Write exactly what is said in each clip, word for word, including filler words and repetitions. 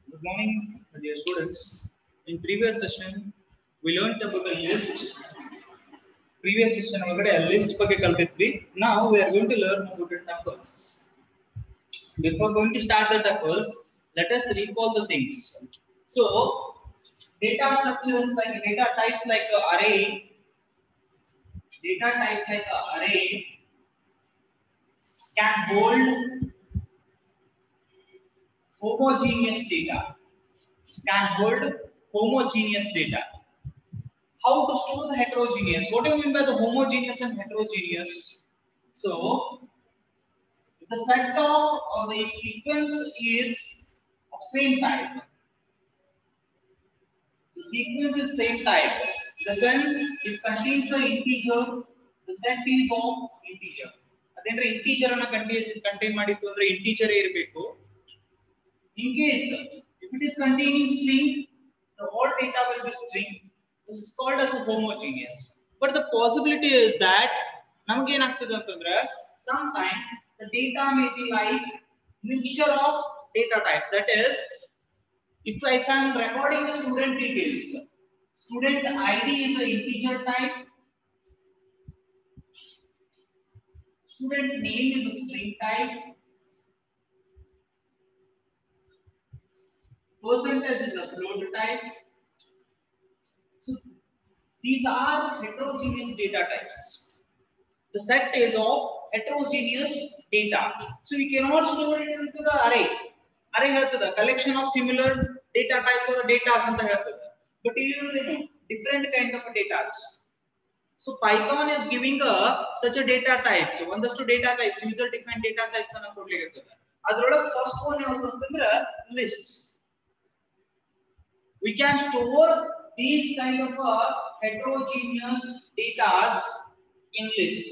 Good morning, dear students. In previous session, we learned about a list. Previous session, we a list. Now we are going to learn about the tuples. Before going to start the tuples, let us recall the things. So, data structures like data types like a array, data types like a array can hold homogeneous data. Can hold homogeneous data. How to store the heterogeneous? What do you mean by the homogeneous and heterogeneous? So, the set of or the sequence is of same type. The sequence is same type. In the sense, it contains an integer. The set is of integer. Adendre integer ana contain contain madittu andre integer irbeku. In case if it is containing string, the whole data will be string. This is called as a homogeneous. But the possibility is that namage enagtade antandre sometimes the data may be like mixture of data types. That is, if I am recording the student details, student I D is an integer type, student name is a string type, percentage is a float type. So these are heterogeneous data types. The set is of heterogeneous data. So we cannot store it into the array. Array ಹೇಳ್ತದ collection of similar data types or data ಅಂತ ಹೇಳ್ತದ. But ಇಲ್ಲಿ ಇರುವುದೇನು different kind of data. So Python is giving a such a data types. ಒಂದಷ್ಟು data types, user defined data types ಅನ್ನು ಕೊಡ್ಲಿಕ್ಕೆ ಇರ್ತದೆ. ಅದರೊಳಗೆ first one ಯಾವುದು ಅಂತಂದ್ರೆ list. We can store these kind of uh, heterogeneous data in list.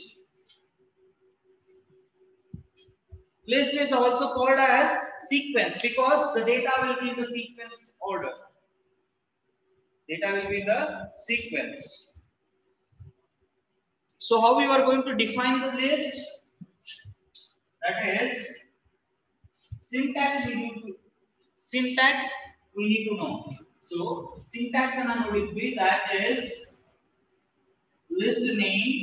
List is also called as sequence because the data will be in the sequence order. Data will be in the sequence. So how we are going to define the list? That is syntax we need to syntax we need to know. So syntax and anodically that is list name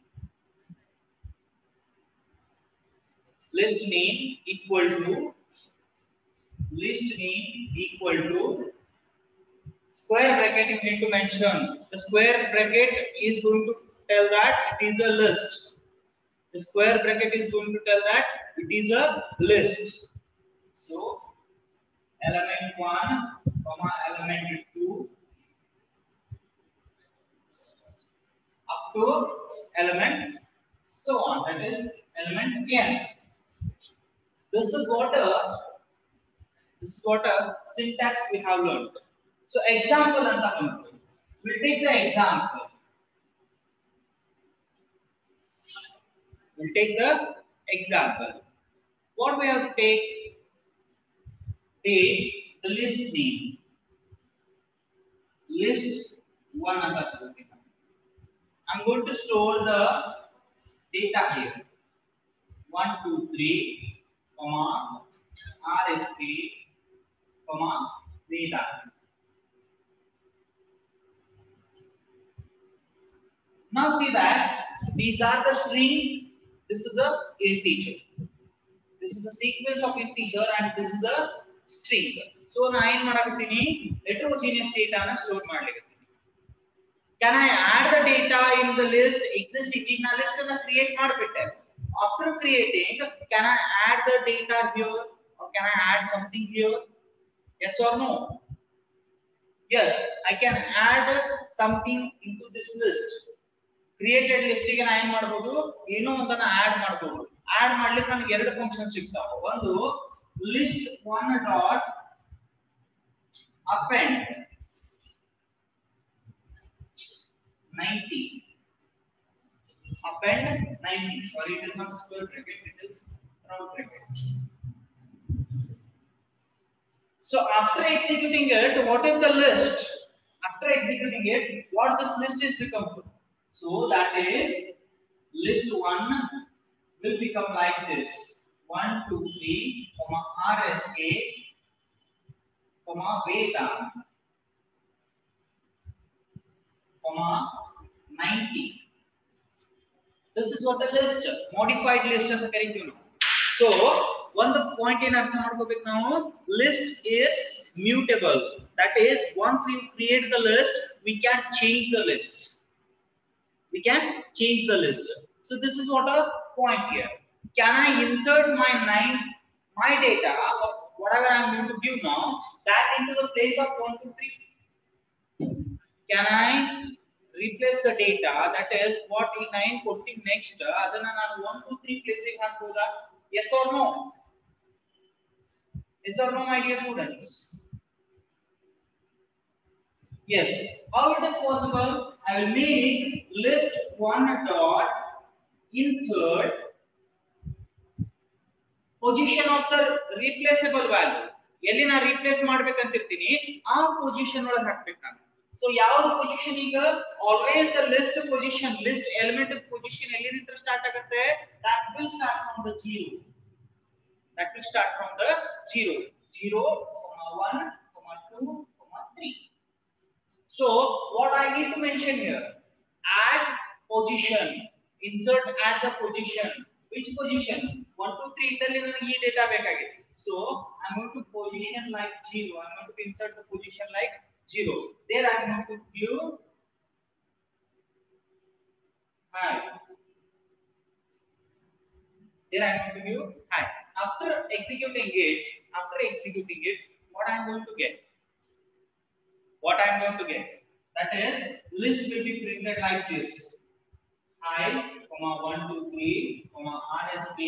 list name equal to list name equal to square bracket you need to mention. The square bracket is going to tell that it is a list. The square bracket is going to tell that it is a list. So element one comma element two up to element so on, that is element n. This is what a this is what a syntax we have learned. So example anta bantu, we'll take the example. We'll take the example. What we have to take? Take the list name. List one anta bantu. I'm going to store the data here. one, two, three, comma, R S K, comma, data. Now see that these are the string, this is a integer. This is a sequence of integer and this is a string. So na ಏನು ಮಾಡಕತ್ತೀನಿ heterogeneous data na store ಮಾಡ್ಲಿಕ್ಕೆ. Can I add the data in the list existing in a list na create ಮಾಡಿಬಿಟ್ಟೆ. After creating, can I add the data here or can I add something here? Yes or no? Yes, I can add something into this list. Created list ಗೆ ನಾನು ಏನು ಮಾಡಬಹುದು, ಏನೋ ಒಂದನ್ನ add ಮಾಡಬಹುದು. Add ಮಾಡ್ಲಿಕ್ಕೆ ನನಗೆ ಎರಡು ಫಂಕ್ಷನ್ ಸಿಗ್ತಾವೆ. ಒಂದು list one dot append ninety. Append ninety. Sorry, it is not square bracket, it is round bracket. So after executing it, what is the list? After executing it, what this list is become? So that is list one will become like this: one, two, three, comma R S K, comma Vedant, comma ninety. This is what a list, modified list ಅಂತ ಕರೀತೀವಿ ನಾವು. So one point in ಅರ್ಥ ಮಾಡ್ಕೋಬೇಕು ನಾವು, list is mutable. That is, once you create the list, we can change the list. We can change the list. So this is what a point here. Can I insert my nine, my data, or whatever I am going to give now, that into the place of one, two, three? Can I replace the data, that is what in nine putting next, adana nanu one, two, three placing hakoda? Yes or no? Yes or no, my dear students? Yes. How it is possible? I will make list one dot insert position of the replaceable value. ಎಲ್ಲಿ ನಾ replace ಮಾಡಬೇಕಂತಿರ್ತೀನಿ ಆ position ಒಳಗೆ ಹಾಕಬೇಕು ನಾನು. So ಯಾವುದು position? ಈಗ always the list position, list element position ಎಲ್ಲಿಂದ start ಆಗುತ್ತೆ? that will start from the zero. That will start from the zero. zero, one, two, three. So what I need to mention here, add position, insert at the position. Which position? one, two, three idalli ನನಗೆ ಈ data ಬೇಕಾಗಿದೆ. So I'm going to position like zero. I'm going to insert the position like zero. There I'm going to give hi. There I'm going to give hi. After executing it, after executing it, what I'm going to get? What I'm going to get? That is, list will be printed like this. Hi, comma one, two, three, comma R S K,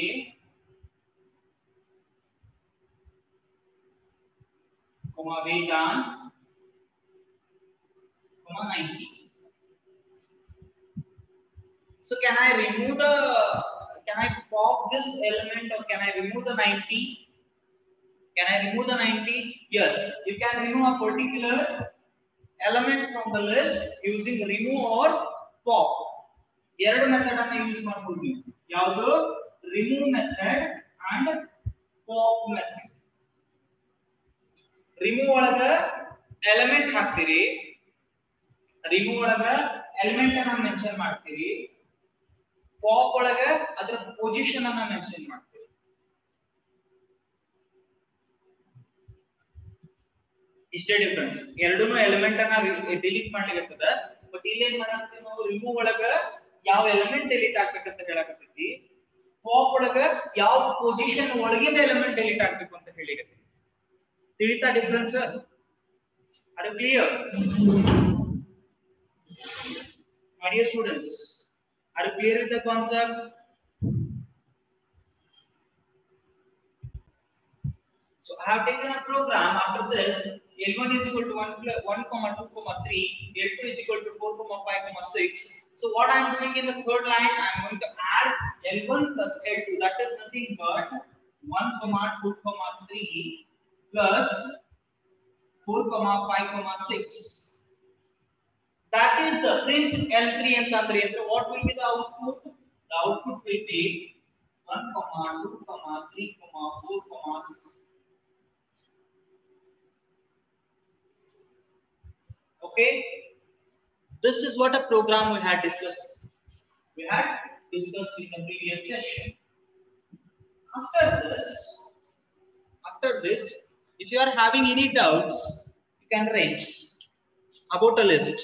comma Vedant, comma ninety. So can I remove the, can I pop this element, or can I remove the ninety? Can I remove the ninety? Yes, you can remove a particular element from the list using remove or pop. ಎರಡು method ಅನ್ನು use ಮಾಡಬಹುದು ನೀವು. ಯಾವುದು? Remove method and pop method. Remove ಒಳಗ element ಹಾಕ್ತೀರಿ, remove ಒಳಗ element ಅನ್ನು mention ಮಾಡ್ತೀರಿ, ಪಾಪ್ ಒಳಗ ಅದರ ಪೊಸಿಷನ್ ಅನ್ನು ಮೆನ್ಷನ್ ಮಾಡ್ತೀರಿ. ಇಷ್ಟೇ ಡಿಫರೆನ್ಸ್. ಎರಡೂನು ಎಲಿಮೆಂಟ್ ಅನ್ನ ಡಿಲೀಟ್ ಮಾಡ್ಲಿಕ್ಕೆ ಇರ್ತದ. ಬಟ್ ಇಲ್ಲಿ ಏನ್ ಮಾಡಾಕತ್ತೀವಿ ನಾವು? ರಿಮೂವ್ ಒಳಗ ಯಾವ ಎಲಿಮೆಂಟ್ ಡಿಲೀಟ್ ಆಗ್ಬೇಕಂತ ಹೇಳಾಕತ್ತೀವಿ, ಪಾಪ್ ಒಳಗ ಯಾವ ಪೊಸಿಷನ್ ಒಳಗಿನ ಎಲಿಮೆಂಟ್ ಡಿಲೀಟ್ ಆಗ್ಬೇಕು ಅಂತ ಹೇಳಿಕತ್ತೀವಿ. ತಿಳಿತಾ difference? Are you clear? My dear students, are you clear with the concept? So I have taken a program. After this, L one is equal to one, one comma two comma three, L two is equal to four comma five comma six. So what I am doing in the third line, I am going to add L one plus L two. That is nothing but one comma two comma three plus four comma five comma six. That is the print L three and three. What will be the output? The output will be one comma two comma three comma four comma six. Okay, this is what a program we had discussed. We had discussed in the previous session. After this, after this, if you are having any doubts, you can raise about a list.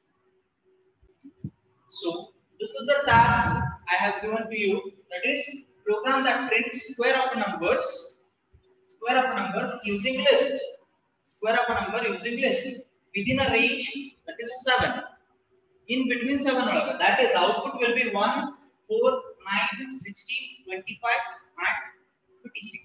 So this is the task I have given to you. That is, program that prints square of numbers, square of numbers using list, square of a number using list within a range, that is seven. In between seven, that is output will be one, four, nine, sixteen, twenty-five, and fifty-six.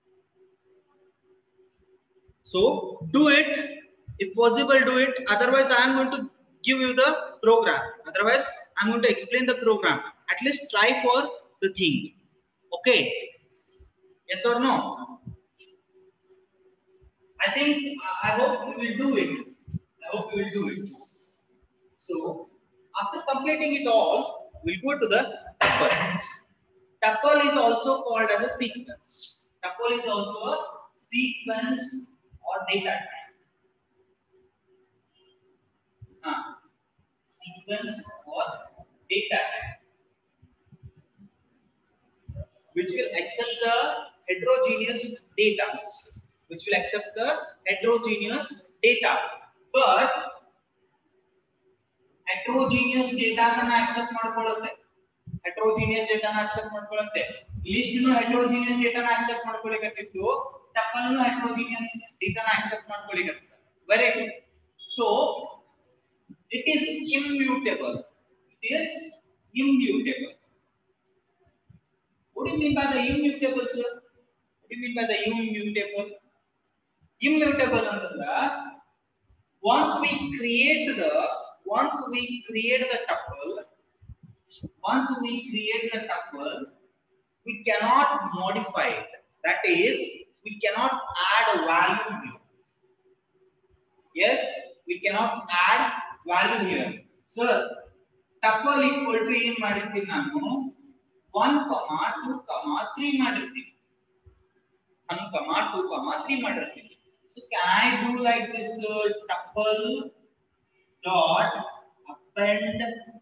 So do it. If possible, do it. Otherwise, I am going to give you the program. Otherwise, I am going to explain the program. At least try for the thing. Okay? Yes or no? I think, I hope you will do it. I hope you will do it. So, after completing it all, we'll go to the tuple. Tuple is also called as a sequence. Tuple is also a sequence or data type. uh, sequence or data type which will accept the heterogeneous data, which will accept the heterogeneous data. But heterogeneous data ಅನ್ನು accept ಮಾಡ್ಕೊಳ್ಳುತ್ತೆ, heterogeneous data ಅನ್ನು accept ಮಾಡ್ಕೊಳ್ಳುತ್ತೆ. list ನು heterogeneous data ಅನ್ನು accept ಮಾಡ್ಕೊಳ್ಳಿಕತ್ತಿತ್ತು, tuple ನು heterogeneous data ಅನ್ನು accept ಮಾಡ್ಕೊಳ್ಳಿಕತ್ತಿತ್ತು. Very good. So it is immutable. It is immutable. What do you mean by the immutable, sir? What do you mean by the immutable? Immutable ಅಂತಂದ್ರೆ once we create the once we create the tuple, once we create the tuple, we cannot modify it. That is, we cannot add a value here. Yes, we cannot add value here. Sir, tuple equal to ಏನು ಮಾಡಿರ್ತೀನಿ ನಾನು one comma two comma three ಮಾಡಿರ್ತೀನಿ, one comma two comma three ಮಾಡಿರ್ತೀನಿ. So can I do like this, uh, tuple dot append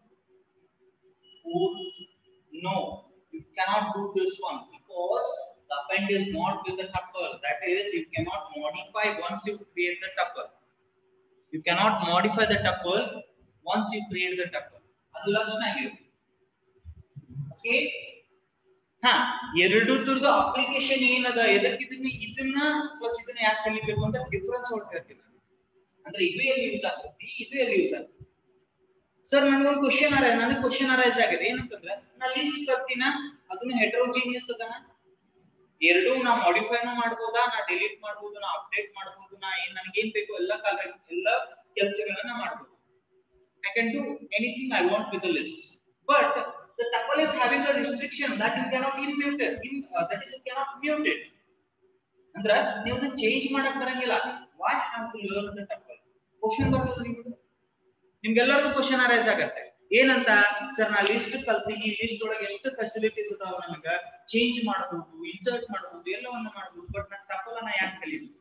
four? No, you cannot do this one because the append is not with the tuple. That is, you cannot modify once you create the tuple. You cannot modify the tuple once you create the tuple. ಅದು ಲಕ್ಷಣ ಆಗಿದೆ. Okay. ಹಾ, ಎರಡು ತರದ application ಏನದ, ಎದಕ್ಕಿದನ್ನ ಇದನ್ನ plus ಇದನ್ನ ಯಾಕೆ ಕಲಿಬೇಕು ಅಂತ ಡಿಫರೆನ್ಸ್ ಹೊರಟಿರ್ತೀನಿ ನಾನು. ಅಂದ್ರೆ ಇದು ಎಲ್ಲಿ ಯೂಸ್ ಆಗ್ತದೆ, ಇದು ಎಲ್ಲಿ ಯೂಸ್ ಆಗ್ತದೆ. ಸರ್ ನನಗೆ ಒಂದು ಕ್ವಶನ್ ಅರೈಸ್ ನನಗೆ ಕ್ವಶನ್ ಅರೈಸ್ ಆಗಿದೆ ಏನಂತಂದ್ರೆ, ನಾ ಲಿಸ್ಟ್ ಕಲ್ತಿನ ಅದನ್ನ ಹೆಟರೋಜಿನಿಯಸ್ ಅದನ್ನ ಎರಡು ನಾ ಮಾಡಿಫೈನು ಮಾಡ್ಬೋದಾ, ನಾ ಡಿಲೀಟ್ ಮಾಡ್ಬೋದು, ನಾ ಅಪ್ಡೇಟ್ ಮಾಡ್ಬೋದು, ನಾ ಏನ್ ನನಗೆ ಏನ್ ಬೇಕು ಎಲ್ಲ ಕಾಲ ಎಲ್ಲ ಕೆಲಸಗಳನ್ನ ಮಾಡ್ಬೋದು. I can do anything I want with the list, but the tuple is having a restriction that you cannot immute it. In, uh, that is, you cannot mute it. ಅಂದ್ರೆ ನೀವು ಅದನ್ನ ಚೇಂಜ್ ಮಾಡಕ್ ಬರಂಗಿಲ್ಲ. Why have to learn the tuple? Question ಬರ್ತದೆ ನಿಮ್ಗೆ, ನಿಮ್ಗೆಲ್ಲರಿಗೂ question arise ಆಗತ್ತೆ. ಏನಂತ, ಸರ್ ನಾ ಲಿಸ್ಟ್ ಕಲ್ತೀನಿ, ಲಿಸ್ಟ್ ಒಳಗೆ ಎಷ್ಟು ಫೆಸಿಲಿಟೀಸ್ ಅದಾವ, ನಮಗೆ ಚೇಂಜ್ ಮಾಡಬಹುದು, ಇನ್ಸರ್ಟ್ ಮಾಡಬಹುದು, ಎಲ್ಲವನ್ನ ಮಾಡಬಹುದು, ಬಟ್ ನಾನು ಟಪಲ್ ಅನ್ನ ಯಾಕೆ ಕಲಿಬೇಕು?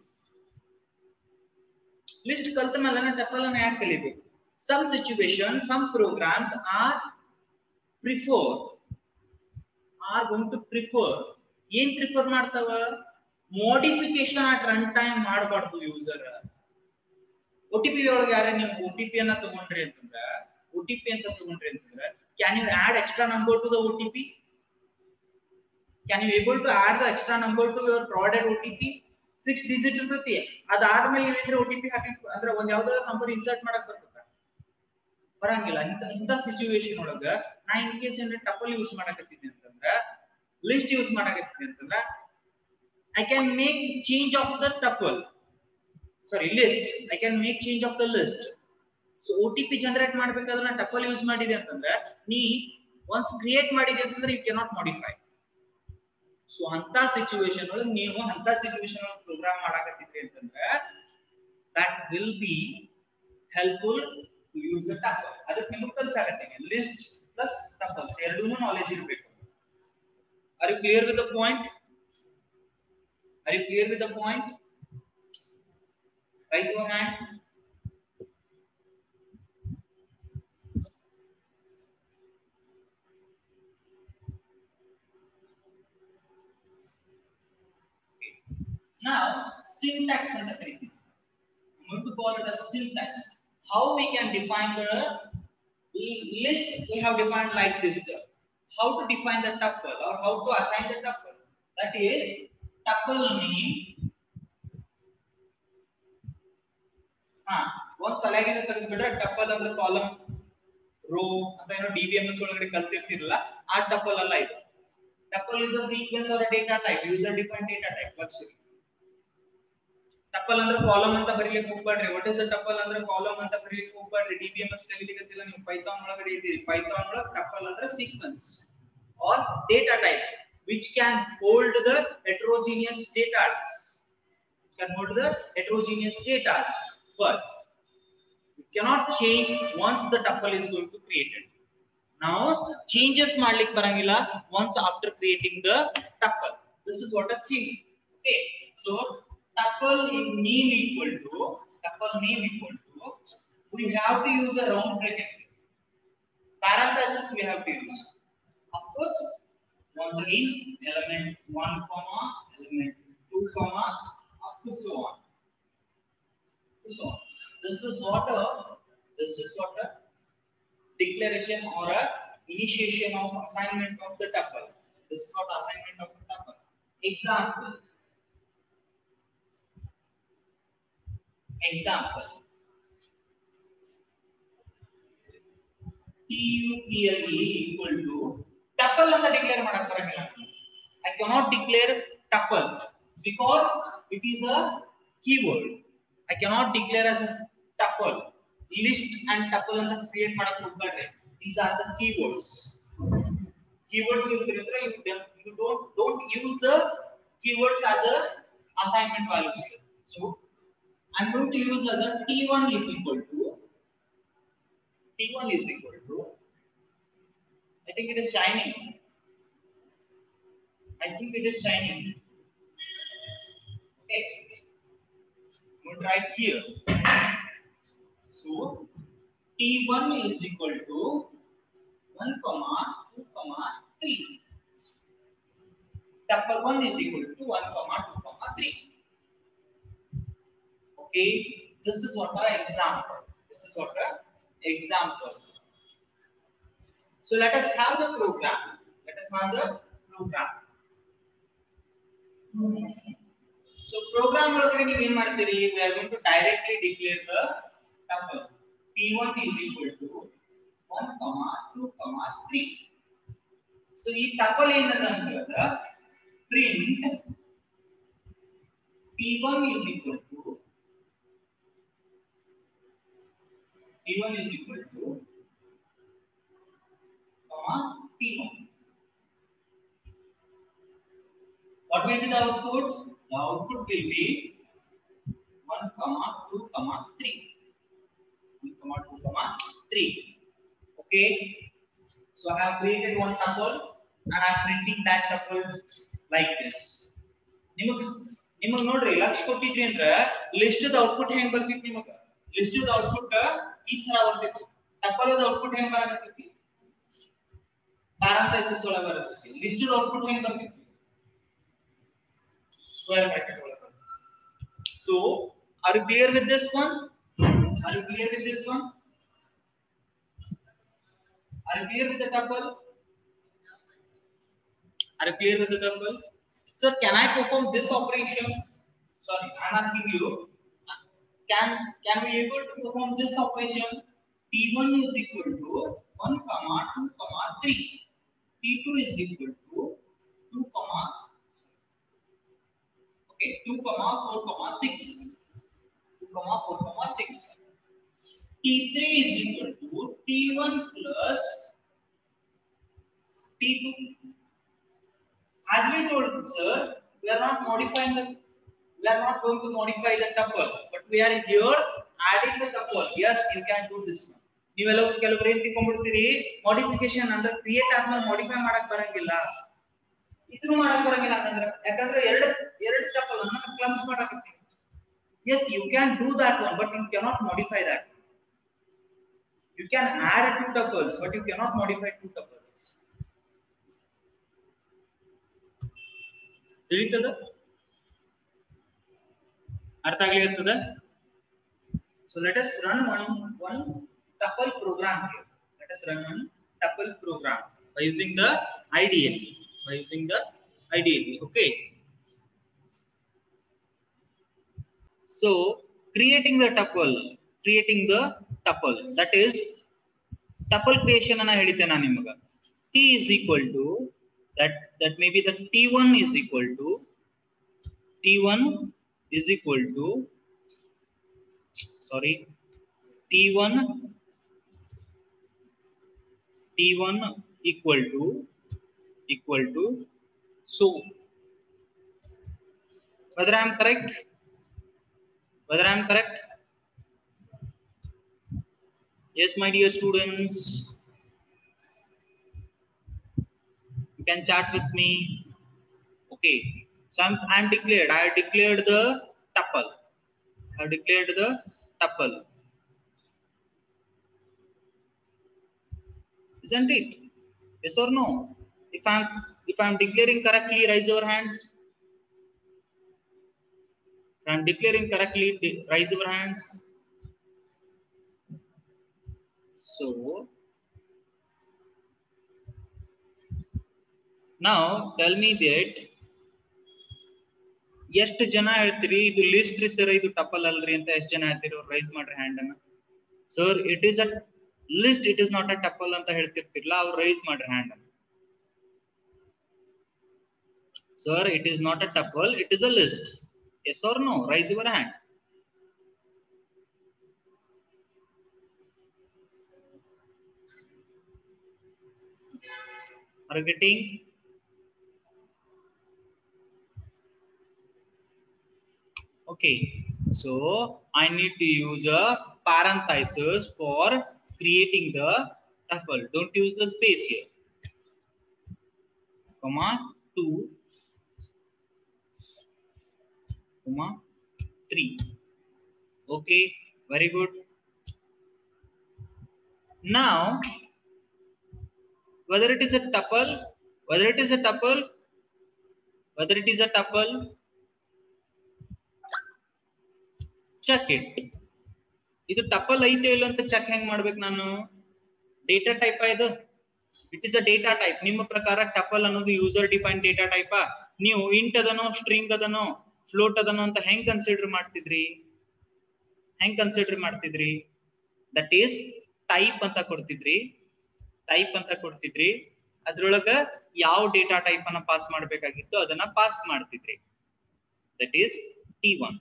ಲಿಸ್ಟ್ ಕಲ್ತ ಮೇಲೆ ನಾನು ಟಪಲ್ ಅನ್ನ ಯಾಕೆ ಕಲಿಬೇಕು? Some situations, some programs are prefer are going to prefer ಏನ್ ಪ್ರಿಫರ್ ಮಾಡ್ತಾವ, ಮೋಡಿಫಿಕೇಶನ್ ಅಟ್ ರನ್ ಟೈಮ್ ಮಾಡಬಾರ್ದು ಯೂಸರ್. ಒಟಿಪಿ ಒಳಗೆ ಯಾರೇ ನೀವು ಒಟಿಪಿ ಅನ್ನ ತಗೊಂಡ್ರಿ ಅಂತಂದ್ರೆ, ಒಟಿಪಿ ಅಂತ ತಗೊಂಡ್ರಿ ಅಂತಂದ್ರೆ, can you add extra number to the OTP? Can you able to add the extra number to your provided OTP? Six digit ಇರ್ತೈತಿ, ಅದಾದ್ಮೇಲೆ ನೀವೇನ್ರಿ ಒಟಿಪಿ ಹಾಕಿ ಅಂದ್ರೆ ಒಂದ್ ಯಾವ್ದಾದ್ರು ನಂಬರ್ ಇನ್ಸರ್ಟ್ ಮಾಡಕ್ ಬರ್ತದೆ? ಬರಂಗಿಲ್ಲ. ಇಂತ ಇಂತ ಸಿಚುವೇಶನ್ ಒಳಗ ನಾ ಇನ್ ಕೇಸ್ ಏನ್ರಿ ಟಪಲ್ ಯೂಸ್ ಮಾಡಕತ್ತಿದ್ದೆ ಅಂತಂದ್ರೆ, ಲಿಸ್ಟ್ ಯೂಸ್ ಮಾಡಕತ್ತಿದ್ದೆ ಅಂತಂದ್ರೆ, I can make change of the tuple, sorry list, I can make change of the list. So O T P generate ಮಾಡಬೇಕಾದ್ರೆ ನಾ ಟಪಲ್ ಯೂಸ್ ಮಾಡಿದೆ ಅಂತಂದ್ರೆ, ನೀ once ಕ್ರಿಯೇಟ್ ಮಾಡಿದೆ ಅಂತಂದ್ರೆ you cannot modify. So ಅಂತ ಸಿಚುವೇಶನ್ ಒಳಗ ನೀವು ಅಂತ ಸಿಚುವೇಶನ್ ಒಳಗ ಪ್ರೋಗ್ರಾಮ್ ಮಾಡಕತ್ತಿದ್ರಿ ಅಂತಂದ್ರೆ, that will be helpful to use the tuple. ಅದಕ್ಕೆ ನಿಮಗೆ ಕಲ್ಸಾಗತ್ತೆ list plus tuples ಎರಡೂನು ನಾಲೆಜ್ ಇರಬೇಕು. Are you clear with the point? Are you clear with the point? Raise your hand. Okay. Now syntax anta karithini. I'm going to call it as a syntax. How we can define the list? We have defined like this. How to define the tuple or how to assign the tuple? That is, tuple name. ಹಾ, ಒಂದ್ ತಲೆಗಿನ ತೆಗೆದ್ಬಿಟ್ರೆ tuple ಅಂದ್ರೆ column, row ಅಂತ ಏನೋ D B M S ಒಳಗಡೆ ಕಲ್ತಿರ್ತಿರಲ್ಲ, ಆ tuple ಅಲ್ಲ ಇದು. Tuple is a sequence or data type, user defined data type. ಲಕ್ಷರಿ ಟಪಲ್ ಅಂದ್ರೆ ಕಾಲಮ್ ಅಂತ ಬರೀಲಿಕ್ಕೆ ಹೋಗ್ಬೇಡ್ರಿ. ವಾಟ್ ಇಸ್ ಅ ಟಪಲ್ ಅಂದ್ರೆ ಕಾಲಮ್ ಅಂತ ಬರೀಲಿಕ್ಕೆ ಹೋಗ್ಬೇಡ್ರಿ. ಡಿ ಬಿ ಎಂ ಎಸ್ ಕಲಿಲಿಕ್ಕತ್ತಿಲ್ಲ ನೀವು, ಪೈಥಾನ್ ಒಳಗಡೆ ಇದ್ದೀರಿ. ಪೈಥಾನ್ ಒಳಗೆ ಟಪಲ್ ಅಂದ್ರೆ sequence or data type which can hold the heterogeneous data, can hold the heterogeneous data, but you cannot change once the tuple is going to created. Now changes ಮಾಡ್ಲಿಕ್ಕೆ ಬರಂಗಿಲ್ಲ once after creating the tuple. This is what a thing. Okay, so tuple name equal to tuple name equal to we have to use a round bracket. Parenthesis we have to use. Of course, once again, element one comma, element two comma, up to so on. So on. This is what a this is what a declaration or a initiation of assignment of the tuple. This is not assignment of the tuple. Example. Example. T U P L E equal to tuple and the declare madak barangilla. I cannot declare tuple because it is a keyword. I cannot declare as a tuple. List and tuple and the create madak hogbare. These are the keywords. Keywords you you don't don't use the keywords as a assignment values here. So I'm going to use as a T one is equal to T one is equal to I think it is shining. I think it is shining. Okay. I'm going to write here. So T one is equal to one comma two comma three. Tuple one is equal to one comma two comma three. Okay, this is what our example. This is what our example. So let us have the program. Let us have the program. So program ಒಳಗಡೆ ನೀವು ಏನು ಮಾಡ್ತೀರಿ? We are going to directly declare the tuple. T one is equal to one comma two comma three. So ಈ tuple ಏನಂತ ಹೇಳಿದ್ರೆ print T one is equal to T one is equal to comma T one. What will be the output? The output will be one comma two comma three. one comma two comma three. Okay. So I have created one tuple and I am printing that tuple like this. ನಿಮಗೆ ನಿಮಗೆ ನೋಡ್ರಿ ಲಕ್ಷ ಕೊಟ್ಟಿದ್ರಿ ಅಂದ್ರೆ list the output ಹೆಂಗ್ ಬರ್ತಿತ್ತು ನಿಮಗೆ? List the output ಈ ತರ ಬರ್ತಿತ್ತು. ಟಪಲ್ ದ ಔಟ್ಪುಟ್ ಹೆಂಗ್ ಬರಕತ್ತಿ? ಪ್ಯಾರಂಥೆಸಿಸ್ ಒಳಗೆ ಬರುತ್ತೆ. ಲಿಸ್ಟ್ ದ ಔಟ್ಪುಟ್ ಹೆಂಗ್ ಬರ್ತಿತ್ತು? Square bracket ಒಳಗೆ. So are you clear with this one? Are you clear with this one? Are you clear with the tuple? Are you clear with the tuple? Sir, can I perform this operation? Sorry, I am asking you. Can can we able to perform this operation? T one is equal to one comma two comma three. T two is equal to two comma okay two comma four comma six. two comma four comma six. T three is equal to T one plus T two. As we told, sir, we are not modifying the, we are not going to modify the tuple, but we are here adding the tuple. Yes, you can do this one. ನೀವೆಲ್ಲ ಕೆಲವರು ಏನು ತಿಳ್ಕೊಂಡ್ಬಿಡ್ತೀರಿ, modification ಅಂದ್ರೆ create ಆದ್ಮೇಲೆ modify ಮಾಡಕ್ ಬರಂಗಿಲ್ಲ, ಇದನ್ನು ಮಾಡಕ್ ಬರಂಗಿಲ್ಲ ಅಂತಂದ್ರೆ, ಯಾಕಂದ್ರೆ ಎರಡು ಎರಡು tuple ಅನ್ನ clumps ಮಾಡಕತ್ತೀವಿ. Yes, you can do that one, but you cannot modify that. You can add two tuples, but you cannot modify two tuples. ತಿಳಿತದ? ಅರ್ಥ ಆಗ್ಲಿಕತ್ತದ? So let us run one one tuple program here. Let us run one tuple program by using the I D L E. By using the I D L E. Okay. So creating the tuple, creating the tuple. That is tuple creation ಅನ್ನ ಹೇಳಿದ್ದೆ ನಾನು ನಿಮಗೆ. T is equal to that that may be the T one is equal to T one is equal to sorry T one T one equal to equal to so whether I am correct whether I am correct yes my dear students, you can chat with me. Okay, so I'm, I'm declared I declared the tuple I declared the tuple Isn't it? Yes or no? If I'm if I'm declaring correctly, raise your hands. If I'm declaring correctly, raise your hands. So now tell me that ಎಷ್ಟು ಜನ ಹೇಳ್ತೀರಿ ಇದು list ರೀ sir, ಇದು tuple ಅಲ್ರಿ ಅಂತ ಎಷ್ಟು ಜನ ಹೇಳ್ತೀರಿ? ರೈಸ್ ಮಾಡ್ರಿ ಹ್ಯಾಂಡ್ ಅನ್ನ. Sir it is a list, it is not a tuple ಅಂತ ಹೇಳ್ತಿರ್ತಿರ್ಲ, ಅವ್ರು ರೈಸ್ ಮಾಡ್ರಿ ಹ್ಯಾಂಡ್ ಅನ್ನ. Sir it is not a tuple, it is a list. Yes or no? Raise your hand. Are you getting? Okay, so I need to use a parenthesis for creating the tuple. Don't use the space here. Comma two, comma three. Okay, very good. Now, whether it is a tuple, whether it is a tuple, whether it is a tuple, check it. ಇದು ಟಪಲ್ ಐತೆ ಇಲ್ಲ ಅಂತ check ಹೆಂಗ್ ಮಾಡ್ಬೇಕು ನಾನು? Data type ಇದು, it is a data type. ನಿಮ್ಮ ಪ್ರಕಾರ ಟಪಲ್ ಅನ್ನೋದು ಯೂಸರ್ ಡಿಫೈನ್ ಡೇಟಾ ಟೈಪ್. ನೀವು ಇಂಟ್ ಅದನೋ, ಸ್ಟ್ರಿಂಗ್ ಅದನೋ, ಫ್ಲೋಟ್ ಅದನೋ ಅಂತ ಹೆಂಗ್ ಕನ್ಸಿಡರ್ ಮಾಡ್ತಿದ್ರಿ? ಹೆಂಗ್ ಕನ್ಸಿಡರ್ ಮಾಡ್ತಿದ್ರಿ? ದಟ್ ಈಸ್ ಟೈಪ್ ಅಂತ ಕೊಡ್ತಿದ್ರಿ, ಟೈಪ್ ಅಂತ ಕೊಡ್ತಿದ್ರಿ. ಅದ್ರೊಳಗ ಯಾವ ಡೇಟಾ ಟೈಪ್ ಅನ್ನ ಪಾಸ್ ಮಾಡ್ಬೇಕಾಗಿತ್ತು ಅದನ್ನ ಪಾಸ್ ಮಾಡ್ತಿದ್ರಿ. That is T one.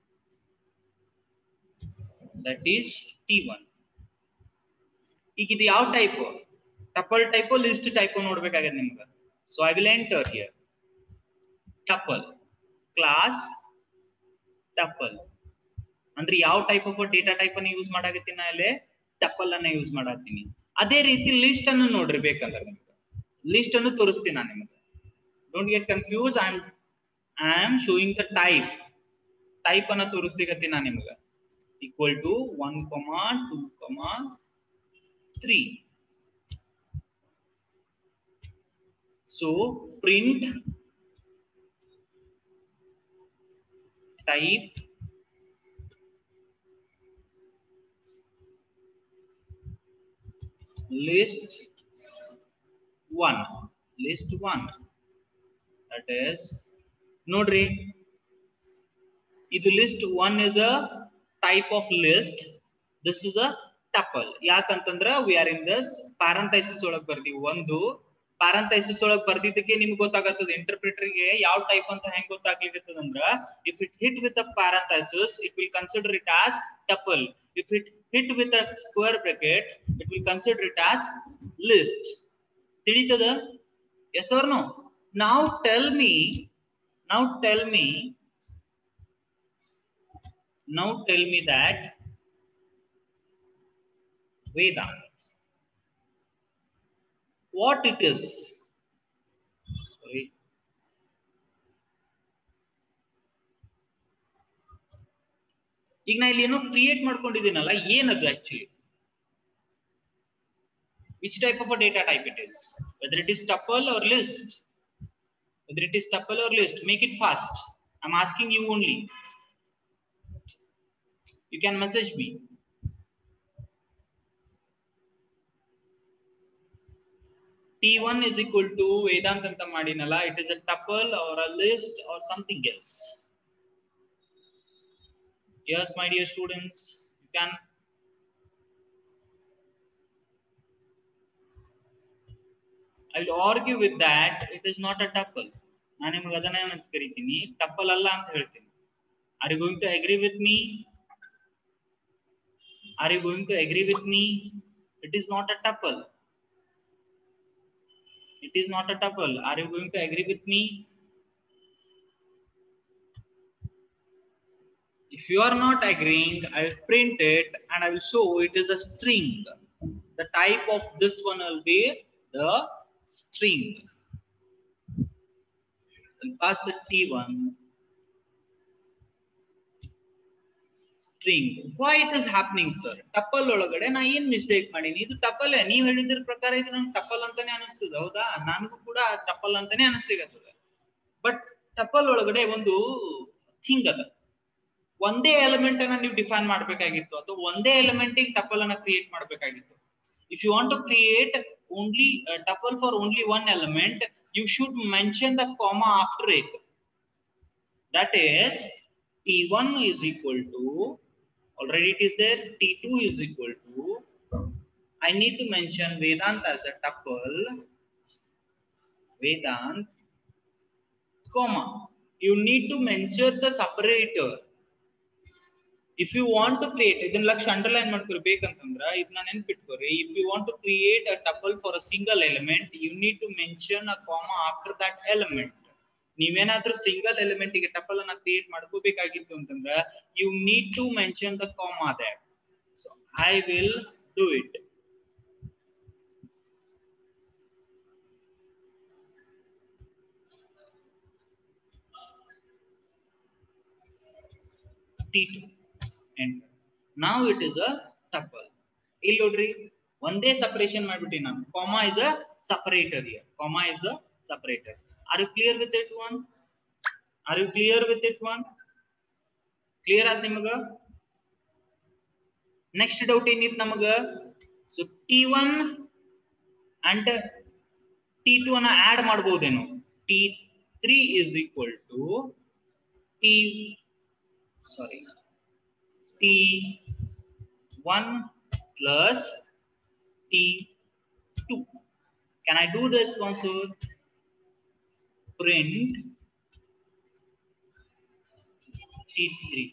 That is T one. ಈಗ ಇದು ಯಾವ type? Tuple type, list type ನೋಡ್ಬೇಕಾಗಿದೆ ನಿಮ್ಗೆ. So I will enter here tuple class tuple. ಅಂದ್ರೆ ಯಾವ ಟೈಪ್ ಆಫ್ ಡೇಟಾ ಟೈಪ್ ಅನ್ನು ಯೂಸ್ ಮಾಡಾಕತ್ತೀನಿ ನಾ ಇಲ್ಲಿ? ಟಪಲ್ ಅನ್ನ ಯೂಸ್ ಮಾಡಾತೀನಿ. ಅದೇ ರೀತಿ ಲಿಸ್ಟ್ ಅನ್ನು ನೋಡ್ರಿ ಬೇಕಂದ್ರೆ ನಿಮ್ಗೆ ಲಿಸ್ಟ್ ಅನ್ನು ತೋರಿಸ್ತೀನಿ ನಾನು ನಿಮ್ಗೆ. Don't get confuse. I am I am showing the type. Type ಅನ್ನ ತೋರಿಸ್ಲಿಕತ್ತೀನಿ ನಾನು ನಿಮ್ಗೆ. Equal to one comma two comma three. So print type list one, list one. That is, nodri, idu list one is a type of list. This is a tuple. Yakantandra we are in this parenthesis olag bardi ಒಂದು parenthesis ಒಳಗೆ ಬರ್ದಿದ್ದಕ್ಕೆ ನಿಮ್ಗೆ ಗೊತ್ತಾಗತ್ತದ interpreter ಗೆ ಯಾವ type ಅಂತ ಹೆಂಗ್ ಗೊತ್ತಾಗ್ಲಿಕ್ಕತ್ತದ ಅಂದ್ರ, if it hit with a parenthesis it will consider it as tuple. If it hit with a square bracket it will consider it as list. ತಿಳಿತದ? Yes or no? Now tell me, now tell me, now tell me that Vedant, what it is? Sorry. ಈಗ ನಾ ಇಲ್ಲಿ ಏನೋ create ಮಾಡ್ಕೊಂಡಿದ್ದೀನಲ್ಲ, ಏನದು actually? Which type of a data type it is? Whether it is tuple or list? Whether it is tuple or list? Make it fast. I'm asking you only. You can message me. T one is equal to Vedant anta madinala. It is a tuple or a list or something else. Yes, my dear students, you can. I will argue with that. It is not a tuple. ನಾನು ನಿಮಗೆ ಅದನ್ನ ಏನಂತ ಕರೀತೀನಿ? Tuple ಅಲ್ಲ ಅಂತ ಹೇಳ್ತೀನಿ. Are you going to agree with me? Are you going to agree with me? It is not a tuple. It is not a tuple. Are you going to agree with me? If you are not agreeing, I will print it and I will show it is a string. The type of this one will be the string. I'll pass the T one. string. Why it is happening, sir? Tuple ಒಳಗಡೆ ನಾ ಏನ್ mistake ಮಾಡೀನಿ? ಇದು tuple ನೀವು ಹೇಳಿದ್ರ ಪ್ರಕಾರ ಇದು ನಂಗೆ ಟಪಲ್ ಅಂತಾನೆ ಅನಿಸ್ತದ, ಹೌದಾ? ನನಗೂ ಕೂಡ ಟಪಲ್ ಅಂತಾನೆ ಅನಿಸ್ಲಿಕ್ಕತ್ತದ. ಬಟ್ ಟಪಲ್ ಒಳಗಡೆ ಒಂದು ಥಿಂಗ್ ಅದ, ಒಂದೇ ಎಲಿಮೆಂಟ್ ಅನ್ನ ನೀವು ಡಿಫೈನ್ ಮಾಡಬೇಕಾಗಿತ್ತು ಅಥವಾ ಒಂದೇ ಎಲಿಮೆಂಟ್ ಗೆ ಟಪಲ್ ಅನ್ನ ಕ್ರಿಯೇಟ್ ಮಾಡಬೇಕಾಗಿತ್ತು. If you want to create only a tuple for only one element, you should mention the comma after it. That is T one is equal to, already it is there, T two is equal to, I need to mention Vedant as a tuple, Vedant, comma. You need to mention the separator. If you want to create, ಇದನ್ನ lakh underline ಮಾಡ್ಕೊಳ್ಬೇಕಂತಂದ್ರ ಇದನ್ನ ನೆನ್ಪಿಟ್ಕೋರಿ. If you want to create a tuple for a single element, you need to mention a comma after that element. ನೀವೇನಾದ್ರೂ single element ಗೆ tuple ಅನ್ನ create ಮಾಡ್ಕೋಬೇಕಾಗಿತ್ತು ಅಂತಂದ್ರ you need to mention the comma there. So I will do it. T two. And now it is a tuple. ಇಲ್ಲಿ ನೋಡ್ರಿ ಒಂದೇ separation ಮಾಡ್ಬಿಟ್ಟಿ ನಾನು. Comma is a separator here. Comma is a separator. Are you clear with it one? Are you clear with it one? Clear ಆದ ನಿಮಗ? Next doubt ಏನಿತ್ತು ನಮಗ? So T one and T two ಅನ್ನ add ಮಾಡಬಹುದೇನು? T three is equal to T sorry T one plus T two. Can I do this console? Print T three.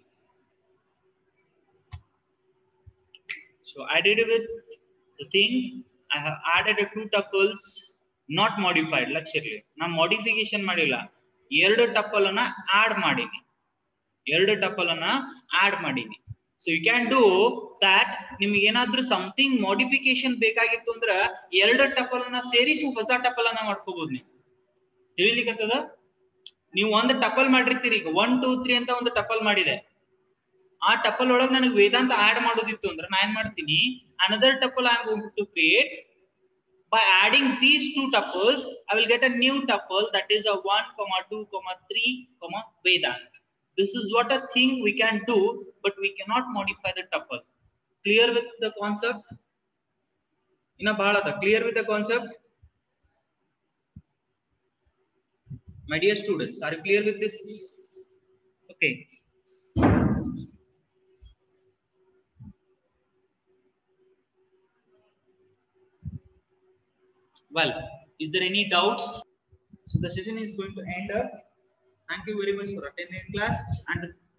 So I did it with the thing. I have added a two tuples, not modified. Luxury. Now modification madilla. ಎರಡು tuple ಅನ್ನ add ಮಾಡೀನಿ. ಎರಡು tuple ಅನ್ನ add ಮಾಡೀನಿ. So you can do that. ನಿಮಗೆ ಏನಾದ್ರೂ something modification ಬೇಕಾಗಿತ್ತು ಅಂದ್ರೆ ಎರಡು ಟಪಲ್ ಅನ್ನ ಸೇರಿಸಿ ಹೊಸ ಟಪಲ್ ಅನ್ನ ಮಾಡ್ಕೋಬಹುದು. ನೀವು ತಿಳಿಲಿಕ್ಕತ್ತದ? ನೀವು ಒಂದು ಟಪಲ್ ಮಾಡಿರ್ತೀರಿ, ಈಗ ಒನ್ ಟೂ ತ್ರೀ ಅಂತ ಒಂದು ಟಪಲ್ ಮಾಡಿದೆ. ಆ ಟಪಲ್ ಒಳಗೆ ನನಗೆ ವೇದಾಂತ ಆಡ್ ಮಾಡೋದಿತ್ತು ಅಂದ್ರೆ ನಾ ಏನ್ ಮಾಡ್ತೀನಿ, another tuple I am going to create. By adding these two tuples, I will get a new tuple, that is a one, two, three, Vedant. This is what a thing we can do, but we cannot modify the tuple. Clear with the concept? Ina bhalada clear with the concept? My dear students, are you clear with this? Okay. Well, is there any doubts? So the session is going to end up. Thank you very much for attending class, and